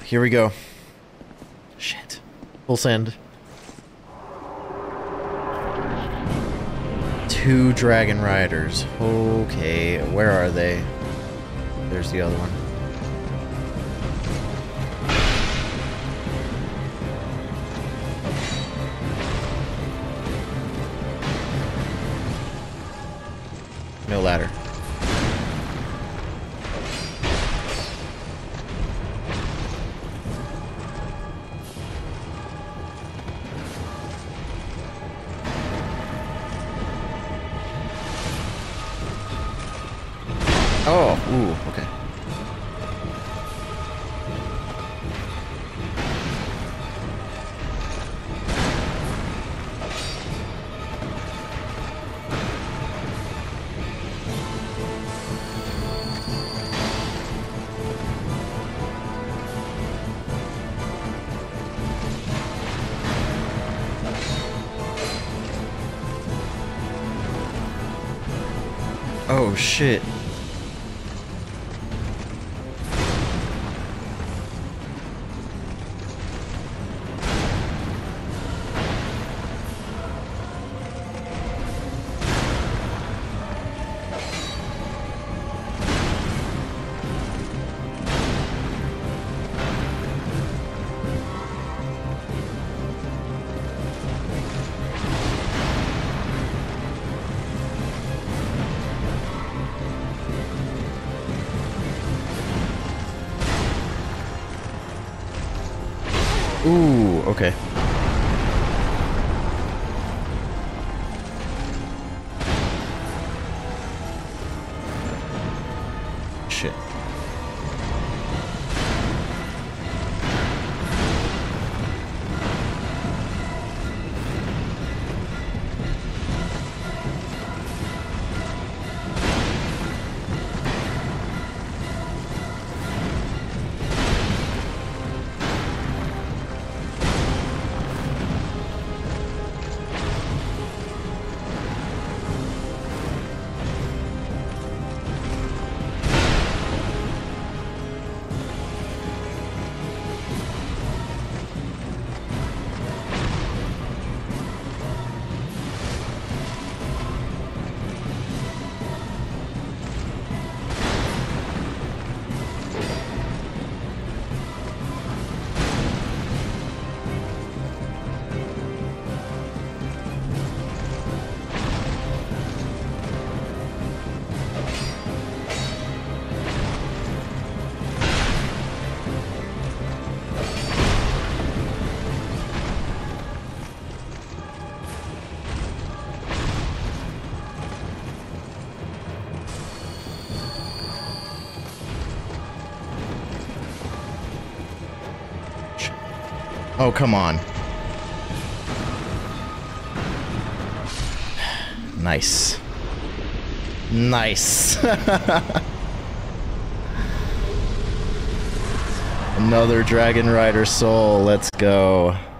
here we go. Shit. Full send. 2 Dragon Riders. Okay, where are they? There's the other one. No ladder. Oh, ooh, okay. Oh, shit. Ooh, okay. Shit. Oh, come on. Nice. Nice. Another Dragon Rider soul. Let's go.